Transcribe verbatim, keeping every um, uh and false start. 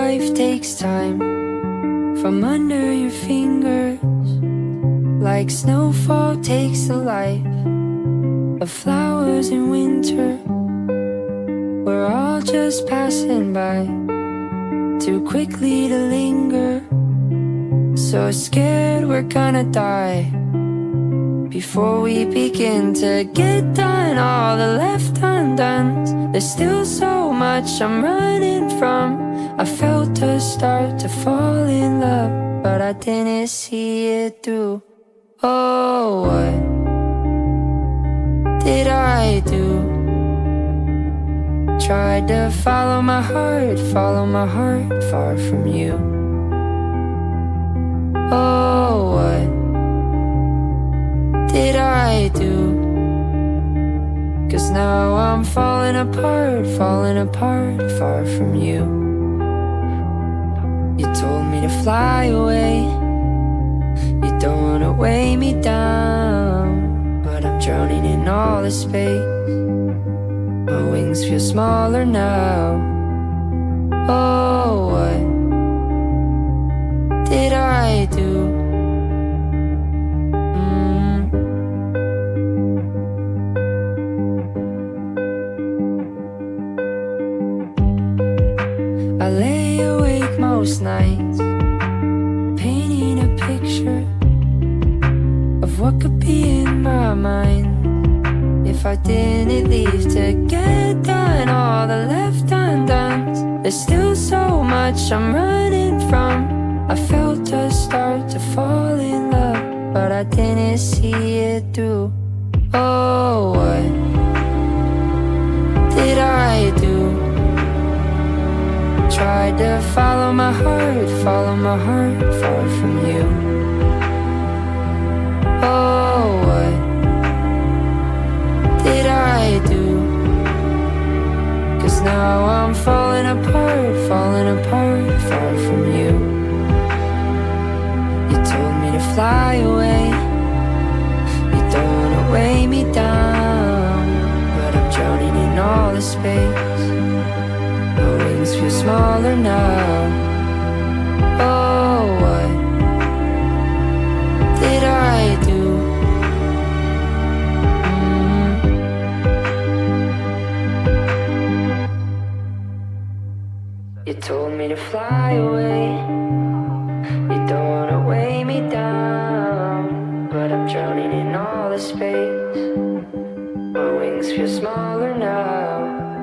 life takes time from under your fingers, like snowfall takes the life of flowers in winter. We're all just passing by, too quickly to linger, so scared we're gonna die before we begin to get done. All the left undone, there's still so much I'm running from. I felt us start to fall in love, but I didn't see it through. Oh, what did I do? Tried to follow my heart, follow my heart far from you. Oh, what did I do? 'Cause now I'm falling apart, falling apart far from you. You told me to fly away, you don't wanna weigh me down, but I'm drowning in all the space. My wings feel smaller now. Oh, what did I do? Mm. I lay awake most nights, painting a picture of what could be in my mind if I didn't leave to get done. All the left undone, there's still so much I'm running from. I felt us start to fall in love, but I didn't see it through. Oh, what did I do? Tried to follow my heart, follow my heart far from you. Oh, what did I do? 'Cause now I'm falling apart, falling apart far from you. You told me to fly away, you don't wanna weigh me down, but I'm drowning in all the space. My wings feel smaller now. Oh, what did I do? You told me to fly away, you don't wanna weigh me down, but I'm drowning in all the space. My wings feel smaller now.